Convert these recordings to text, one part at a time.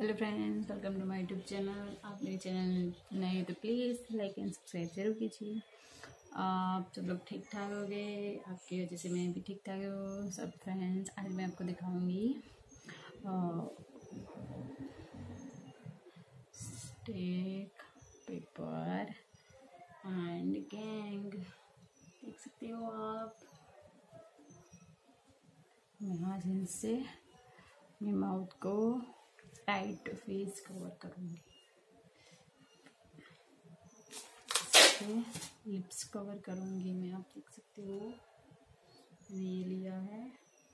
Hello friends, welcome to my YouTube channel. आप मेरे channel नए हो तो प्लीज़ लाइक एंड सब्सक्राइब जरूर कीजिए। आप सब लोग ठीक ठाक हो गए, आपकी वजह से मैं भी ठीक ठाक हूँ सब फ्रेंड्स। आज मैं आपको दिखाऊंगी स्टेक पेपर एंड गैंग। देख सकते हो आप। मैं आज इनसे अपने माउथ को टाइट फेस कवर करूँगी, लिप्स कवर करूँगी मैं। आप देख सकते हो मैंने ये लिया है।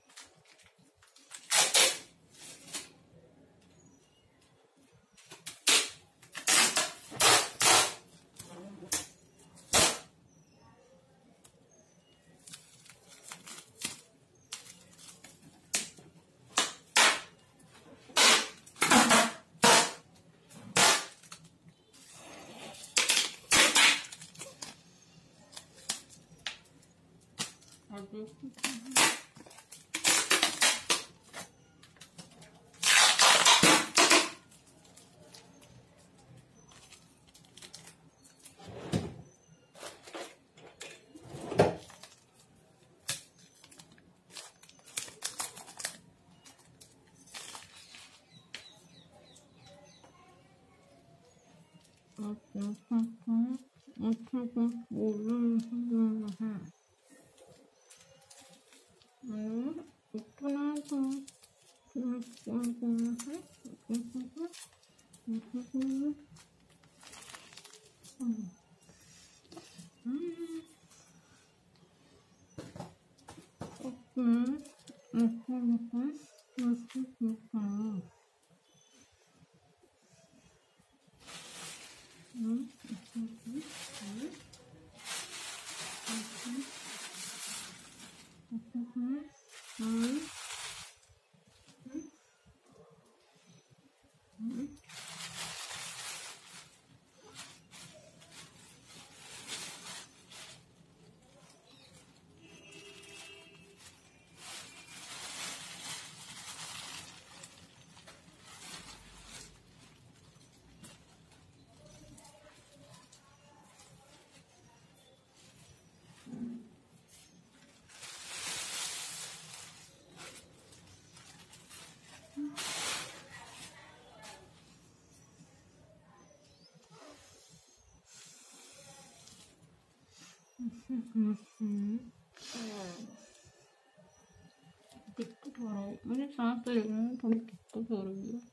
दिक्कत हो रही है, मुझे सांस लेने में थोड़ी दिक्कत हो रही है।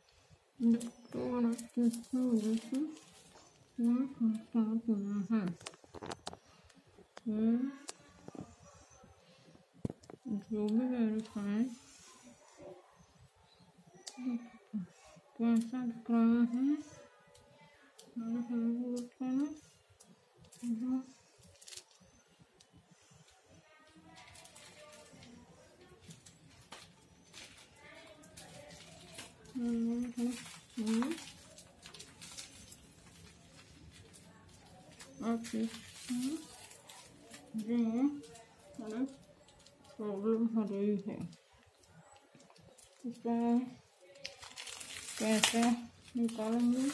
जो भी मेरे फ्रेंड कैसा दिख रहा है प्रॉब्लम हो रही है। इसको कैसे निकालूंगी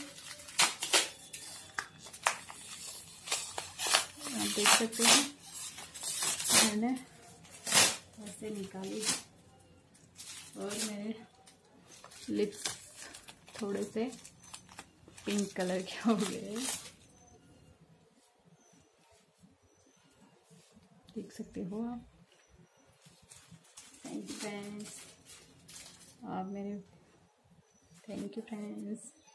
आप देख सकते हैं। मैंने ऐसे निकाली और मेरे लिप्स थोड़े से पिंक कलर के हो गए, देख सकते हो आप। थैंक यू फ्रेंड्स, आप मेरे थैंक यू फ्रेंड्स।